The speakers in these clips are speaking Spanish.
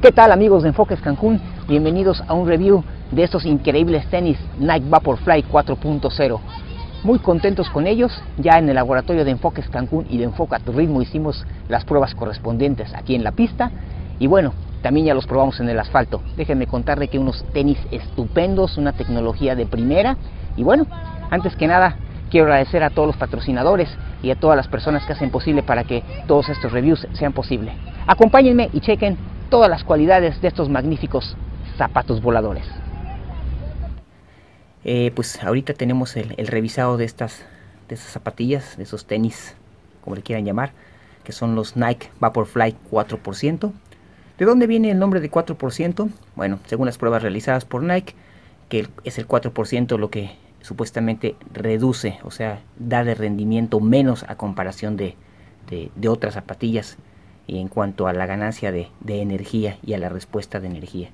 ¿Qué tal, amigos de Enfoques Cancún? Bienvenidos a un review de estos increíbles tenis Nike Vaporfly 4.0. Muy contentos con ellos. Ya en el laboratorio de Enfoques Cancún y de Enfoca tu Ritmo hicimos las pruebas correspondientes aquí en la pista. Y bueno, también ya los probamos en el asfalto. Déjenme contarle que unos tenis estupendos, una tecnología de primera. Y bueno, antes que nada, quiero agradecer a todos los patrocinadores y a todas las personas que hacen posible para que todos estos reviews sean posibles. Acompáñenme y chequen todas las cualidades de estos magníficos zapatos voladores. Pues ahorita tenemos el revisado de estas zapatillas, de esos tenis, como le quieran llamar, que son los Nike Vaporfly 4%. ¿De dónde viene el nombre de 4%? Bueno, según las pruebas realizadas por Nike, que es el 4% lo que supuestamente reduce, o sea, da de rendimiento menos a comparación de otras zapatillas, y en cuanto a la ganancia de energía y a la respuesta de energía.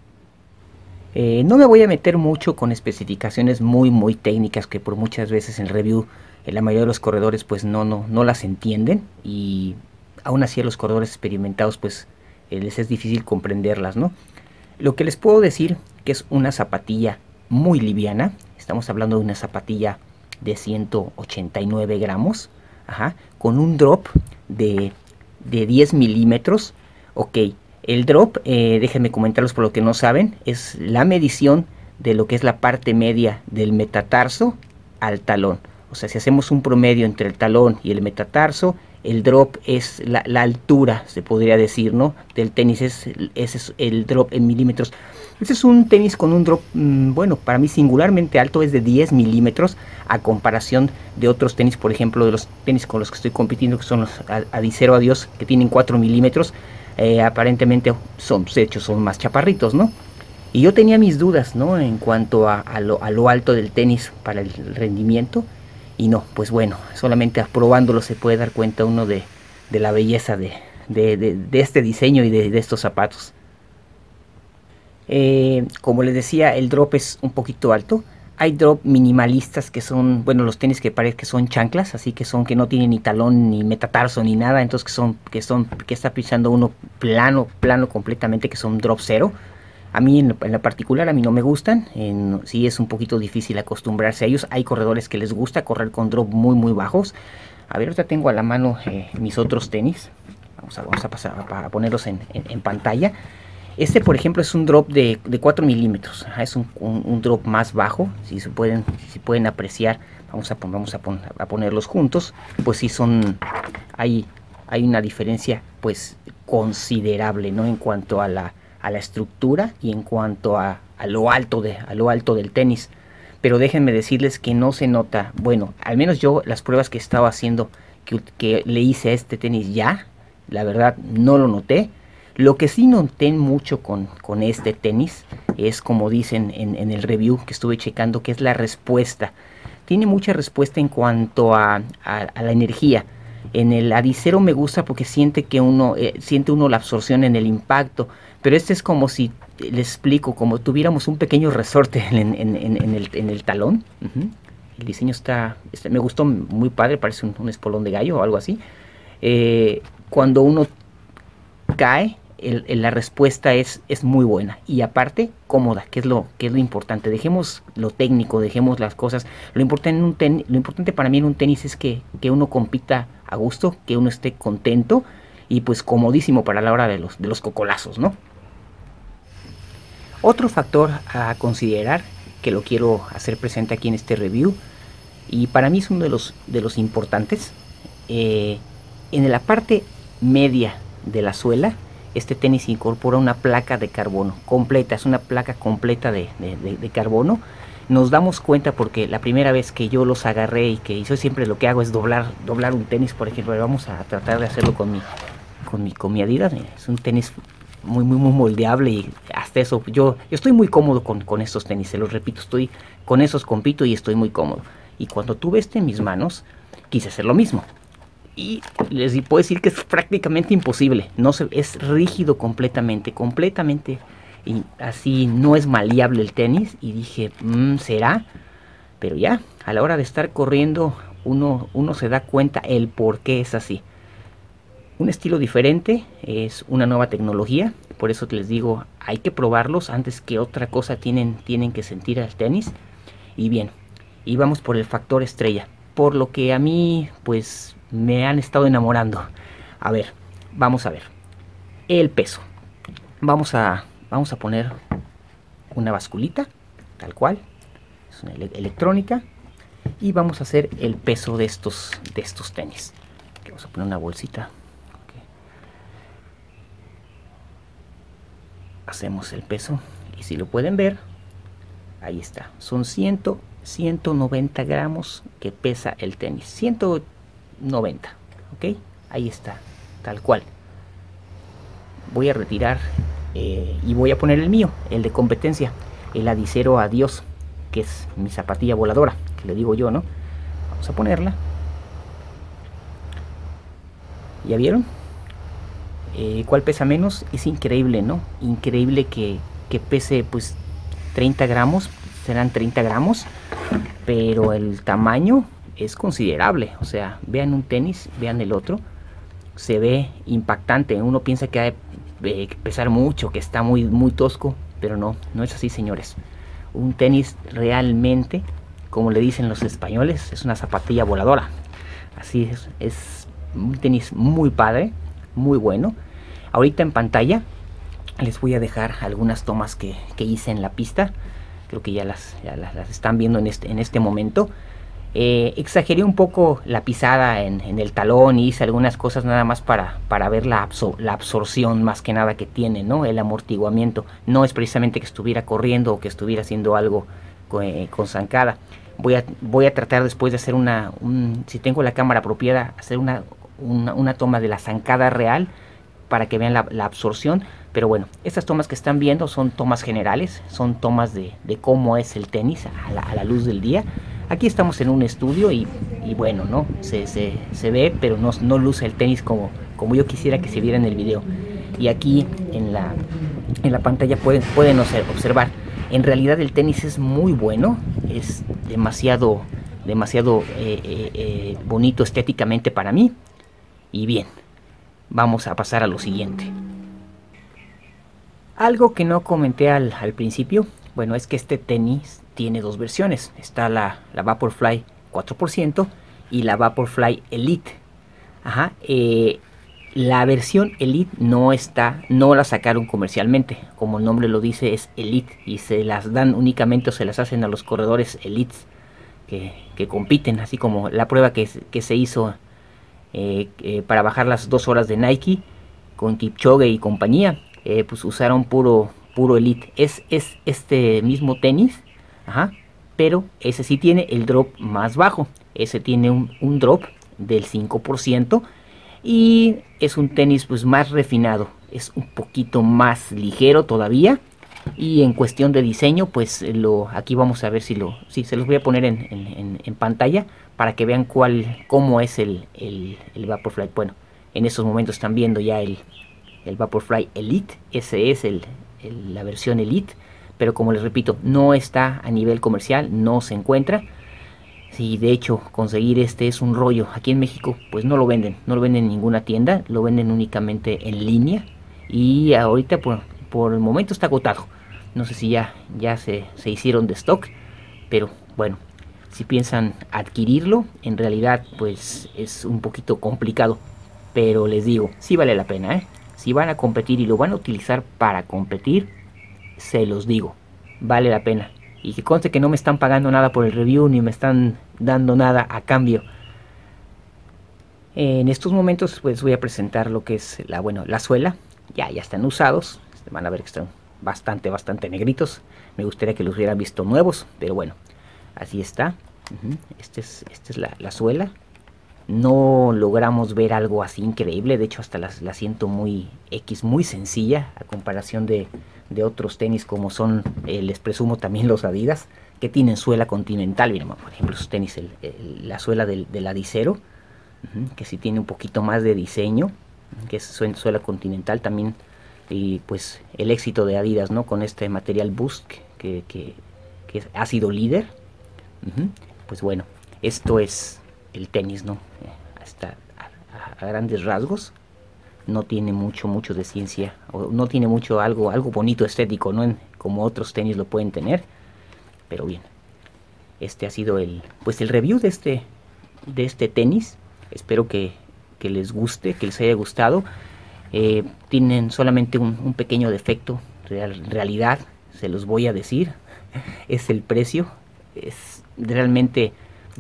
No me voy a meter mucho con especificaciones muy técnicas que por muchas veces en review la mayoría de los corredores pues no las entienden, y aún así a los corredores experimentados pues les es difícil comprenderlas, ¿no? Lo que les puedo decir que es una zapatilla muy liviana. Estamos hablando de una zapatilla de 189 gramos, con un drop de 10 milímetros. Ok, el drop, déjenme comentarlos por lo que no saben, es la medición de lo que es la parte media del metatarso al talón. O sea, si hacemos un promedio entre el talón y el metatarso, el drop es la altura, se podría decir, ¿no?, del tenis. Ese es el drop en milímetros. Este es un tenis con un drop, bueno, para mí singularmente alto, es de 10 milímetros a comparación de otros tenis, por ejemplo, de los tenis con los que estoy compitiendo, que son los Adizero Adios, que tienen 4 milímetros. Aparentemente son más chaparritos, ¿no? Y yo tenía mis dudas, ¿no?, en cuanto a lo alto del tenis para el rendimiento. Y no, pues bueno, solamente probándolo se puede dar cuenta uno de la belleza de este diseño y de estos zapatos. Como les decía, el drop es un poquito alto. Hay drop minimalistas que son, bueno, los tenis que parece que son chanclas, así que no tienen ni talón, ni metatarso, ni nada. Entonces que está pisando uno plano completamente, que son drop cero. A mí en la particular, a mí no me gustan. Sí es un poquito difícil acostumbrarse a ellos. Hay corredores que les gusta correr con drop muy bajos. A ver, ahorita tengo a la mano mis otros tenis. Vamos a pasar a ponerlos en pantalla. Este, por ejemplo, es un drop de 4 milímetros. Es un drop más bajo. Si pueden apreciar, vamos a ponerlos juntos. Pues sí hay una diferencia pues considerable, ¿no?, en cuanto a la estructura y en cuanto a lo alto del tenis. Pero déjenme decirles que no se nota, bueno, al menos yo las pruebas que estaba haciendo, que le hice a este tenis ya, la verdad no lo noté. Lo que sí noté mucho con este tenis es, como dicen en el review que estuve checando, que es la respuesta. Tiene mucha respuesta en cuanto a la energía. En el Adizero me gusta porque siente uno la absorción en el impacto, pero este es como si, les explico, como tuviéramos un pequeño resorte en el talón. El diseño me gustó, muy padre, parece un espolón de gallo o algo así. Cuando uno cae, la respuesta es muy buena, y aparte cómoda, que es lo importante. Dejemos lo técnico, dejemos las cosas. Lo importante para mí en un tenis es que uno compita a gusto, que uno esté contento y pues comodísimo para la hora de los cocolazos, ¿no? Otro factor a considerar, que lo quiero hacer presente aquí en este review, y para mí es uno de los importantes, en la parte media de la suela, este tenis incorpora una placa de carbono completa. Es una placa completa de carbono. Nos damos cuenta porque la primera vez que yo los agarré, y que yo siempre lo que hago es doblar un tenis, por ejemplo. Vamos a tratar de hacerlo con mi Adidas. Es un tenis muy moldeable, y hasta eso yo estoy muy cómodo con estos tenis, se los repito, con esos compito y estoy muy cómodo. Y cuando tuve este en mis manos, quise hacer lo mismo. Y les puedo decir que es prácticamente imposible. Es rígido completamente, y así no es maleable el tenis. Y dije, ¿será? Pero ya, a la hora de estar corriendo, uno se da cuenta el por qué es así. un estilo diferente, es una nueva tecnología, por eso les digo, hay que probarlos antes que otra cosa, tienen que sentir al tenis. Y bien, y vamos por el factor estrella, por lo que a mí pues me han estado enamorando. A ver, vamos a ver, el peso. Vamos a poner una basculita, tal cual, es una electrónica, y vamos a hacer el peso de estos tenis. Aquí vamos a poner una bolsita. Okay. Hacemos el peso y si lo pueden ver, ahí está, son 190 gramos que pesa el tenis, 190, ok, ahí está, tal cual. Voy a retirar y voy a poner el mío, el de competencia, el Adicero Adiós, que es mi zapatilla voladora, que le digo yo, ¿no? Vamos a ponerla. ¿Ya vieron? ¿Cuál pesa menos? Es increíble, ¿no? Increíble que pese pues 30 gramos, serán 30 gramos, pero el tamaño es considerable. O sea, vean un tenis, vean el otro, se ve impactante. Uno piensa que ha de pesar mucho, que está muy tosco, pero no es así, señores. Un tenis realmente, como le dicen los españoles, es una zapatilla voladora. Así es un tenis muy padre, muy bueno. Ahorita en pantalla les voy a dejar algunas tomas que hice en la pista. Creo que ya las están viendo en este momento. Exageré un poco la pisada en el talón y hice algunas cosas nada más para ver la absorción más que nada que tiene, ¿no? El amortiguamiento. No es precisamente que estuviera corriendo o que estuviera haciendo algo con zancada. Voy a tratar después de hacer si tengo la cámara apropiada, hacer una toma de la zancada real para que vean la absorción. Pero bueno, estas tomas que están viendo son tomas generales, son tomas de cómo es el tenis a la luz del día. Aquí estamos en un estudio y bueno, ¿no? Se ve, pero no luce el tenis como yo quisiera que se viera en el video. Y aquí en la pantalla pueden observar, en realidad el tenis es muy bueno, es demasiado bonito estéticamente para mí. Y bien, vamos a pasar a lo siguiente. Algo que no comenté al principio, bueno, es que este tenis tiene dos versiones. Está la Vaporfly 4% y la Vaporfly Elite. Ajá, la versión Elite no la sacaron comercialmente. Como el nombre lo dice, es Elite y se las dan únicamente o se las hacen a los corredores Elites que compiten, así como la prueba que se hizo para bajar las 2 horas de Nike con Kipchoge y compañía. Pues usaron puro Elite. Es este mismo tenis, ajá, pero ese sí tiene el drop más bajo. Ese tiene un drop del 5% y es un tenis pues más refinado, es un poquito más ligero todavía. Y en cuestión de diseño, pues aquí vamos a ver si se los voy a poner en pantalla para que vean cómo es el Vaporfly. Bueno, en estos momentos están viendo ya el Vaporfly Elite. Ese es la versión Elite, pero como les repito, no está a nivel comercial, no se encuentra. Si de hecho conseguir este es un rollo. Aquí en México pues no lo venden en ninguna tienda, lo venden únicamente en línea y ahorita por el momento está agotado. No sé si ya se hicieron de stock, pero bueno, si piensan adquirirlo, en realidad pues es un poquito complicado, pero les digo, sí vale la pena, ¿eh? Si van a competir y lo van a utilizar para competir, se los digo, vale la pena. Y que conste que no me están pagando nada por el review, ni me están dando nada a cambio. En estos momentos pues voy a presentar lo que es la suela. Ya están usados, van a ver que están bastante negritos. Me gustaría que los hubieran visto nuevos, pero bueno, así está. Esta es la suela. No logramos ver algo así increíble, de hecho hasta la siento muy sencilla a comparación de otros tenis como son, les presumo también los Adidas, que tienen suela continental. Miren, por ejemplo, esos tenis, la suela del Adicero, que sí tiene un poquito más de diseño, que es suela continental también. Y pues el éxito de Adidas, ¿no? Con este material Boost que ha sido líder. Pues bueno, esto es el tenis, ¿no? Hasta a grandes rasgos. no tiene mucho de ciencia, o no tiene algo bonito estético, ¿no? Como otros tenis lo pueden tener. Pero bien, este ha sido el review de este tenis. Espero que les guste, que les haya gustado. Tienen solamente un pequeño defecto, realidad, se los voy a decir, es el precio. Es realmente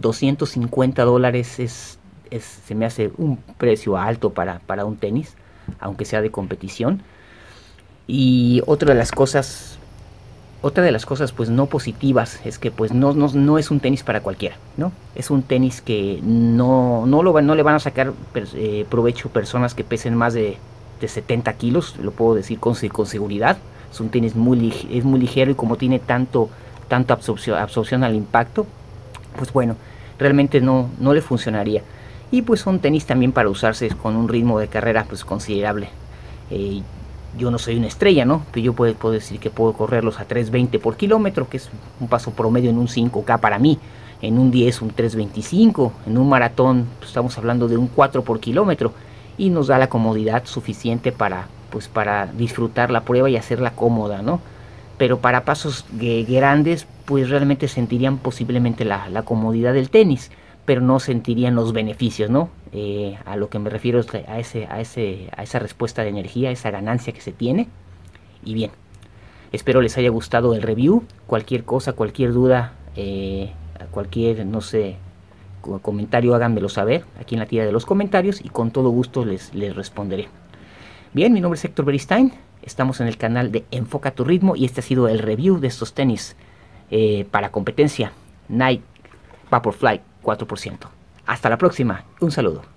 $250, se me hace un precio alto para un tenis, aunque sea de competición. Y otra de las cosas pues no positivas es que pues no es un tenis para cualquiera, ¿no? Es un tenis que no le van a sacar provecho personas que pesen más de 70 kilos, lo puedo decir con seguridad. Es un tenis muy ligero, y como tiene tanto absorción al impacto, pues bueno, realmente no le funcionaría. Y pues son tenis también para usarse con un ritmo de carrera pues considerable. Yo no soy una estrella, ¿no? Pero yo puedo decir que puedo correrlos a 3.20 por kilómetro, que es un paso promedio en un 5K para mí. En un 10 un 3.25, en un maratón pues estamos hablando de un 4 por kilómetro, y nos da la comodidad suficiente para disfrutar la prueba y hacerla cómoda, ¿no? Pero para pasos grandes pues realmente sentirían posiblemente la comodidad del tenis, pero no sentirían los beneficios, ¿no? A lo que me refiero es a esa respuesta de energía, a esa ganancia que se tiene. Y bien, espero les haya gustado el review. Cualquier cosa, cualquier duda, cualquier, no sé, comentario, háganmelo saber aquí en la tira de los comentarios, y con todo gusto les responderé. Bien, mi nombre es Héctor Beristain, estamos en el canal de Enfoca tu Ritmo, y este ha sido el review de estos tenis para competencia Nike Vaporfly 4%. Hasta la próxima, un saludo.